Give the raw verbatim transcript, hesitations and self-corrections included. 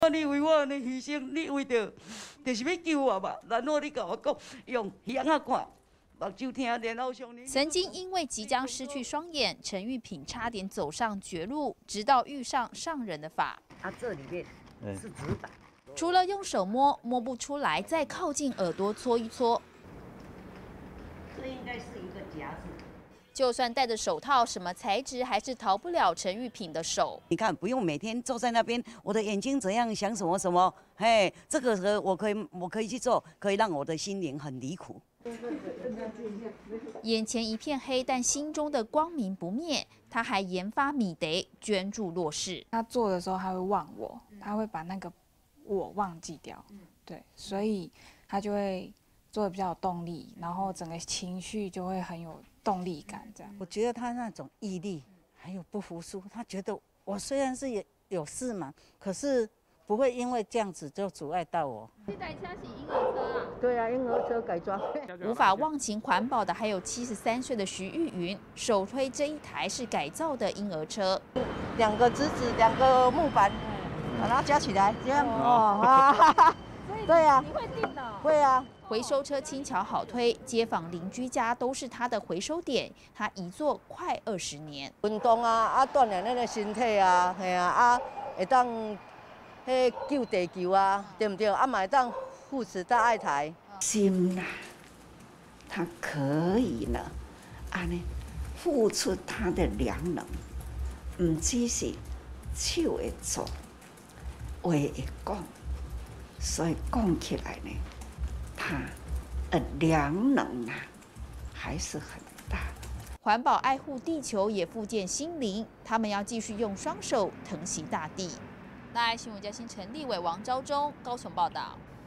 你为我安尼牺牲，你为着就是要救我嘛？然后你甲我讲用耳仔看。 曾经因为即将失去双眼，陈玉品差点走上绝路，直到遇上上人的法。 啊，这里面是纸板， 除了用手摸摸不出来，再靠近耳朵搓一搓。 这应该是一个夹子。 就算戴着手套，什么材质还是逃不了陈玉品的手。 你看，不用每天坐在那边，我的眼睛怎样想什么什么，嘿，这个和我可以我可以去做，可以让我的心灵很离苦。 眼前一片黑，但心中的光明不灭。他还研发米得捐助弱势。 他做的时候，他会忘我，他会把那个我忘记掉。对，所以他就会做的比较有动力，然后整个情绪就会很有动力感。这样， 我觉得他那种毅力还有不服输，他觉得我虽然是有有事嘛，可是不会因为这样子就阻碍到我。 这台车是婴儿车啊？ 对啊，婴儿车改装。 无法忘情环保的还有七十三岁的徐玉云，首推这一台是改造的婴儿车。 两个直子，两个木板，把它加起来，这样哦啊。对啊， 你会定的？ 会啊。 回收车轻巧好推，街坊邻居家都是他的回收点。他一做快二十年。 运动啊，啊锻炼咱的身体啊，系啊，啊会当。 迄救地球啊，对不对？啊，嘛会当扶持大爱台。 心啦，他可以呢，安尼付出他的良能，唔只是手会做，话会讲，所以讲起来呢，他的良能啊，还是很大。 环保爱护地球，也复健心灵，他们要继续用双手疼惜大地。大爱新闻中心陈立伟、王昭忠高雄报道。